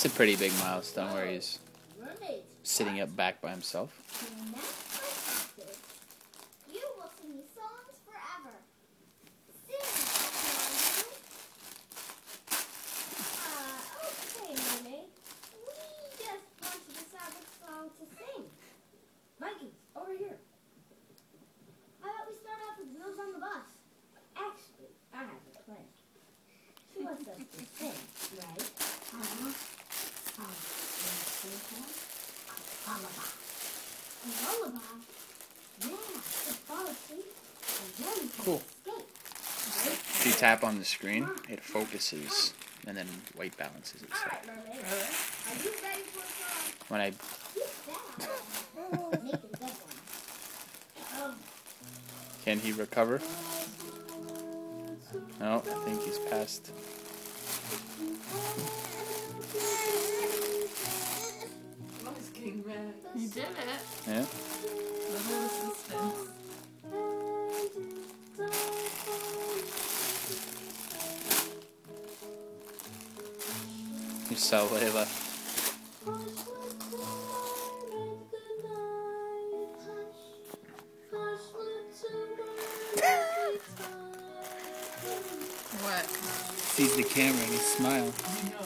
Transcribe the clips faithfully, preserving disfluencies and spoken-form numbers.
It's a pretty big milestone where he's sitting up back by himself. You will sing me songs forever. Sing, uh, okay, Mermaid. We just want to decide which song to sing. Mikey, over here. How about we start off with Wheels on the Bus? Actually, I have a plan. She wants us to sing, right? Uh-huh. Oh, a lullaby. A lullaby? Yeah, just fall asleep and then you can Cool. escape. If you tap on the screen, it focuses and then white balances All itself. right, Mermaid. Are you ready for a song? When I Keep that. Make it a good one. Oh. can he recover? No, I think he's passed. King man. You did it. Yeah. Little assistance. You saw Layla. What? Sees the camera and he smiles.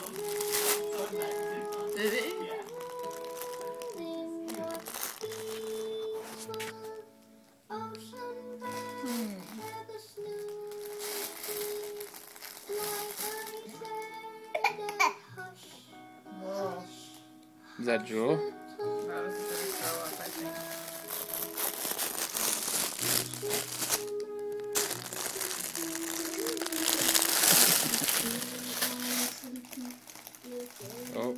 Did he? Whoa. Is that Jewel? That was a good throw up, I think. Oh.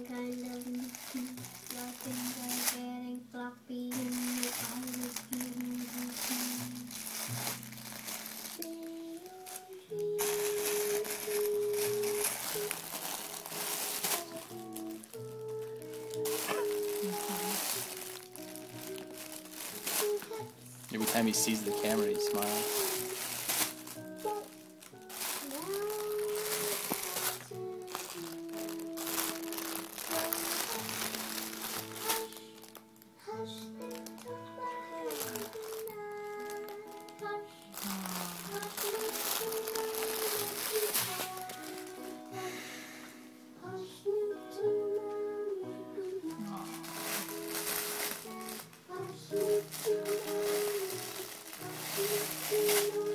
Every time he sees the camera, he smiles. Thank you.